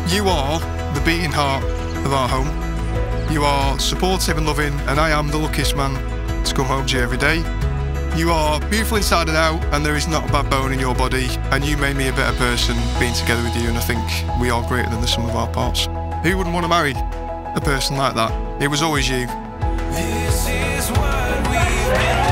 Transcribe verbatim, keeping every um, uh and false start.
You are the beating heart of our home. You are supportive and loving, and I am the luckiest man to come home to you every day. You are beautiful inside and out, and there is not a bad bone in your body, and you made me a better person being together with you, and I think we are greater than the sum of our parts. Who wouldn't want to marry a person like that? It was always you. This is what we've been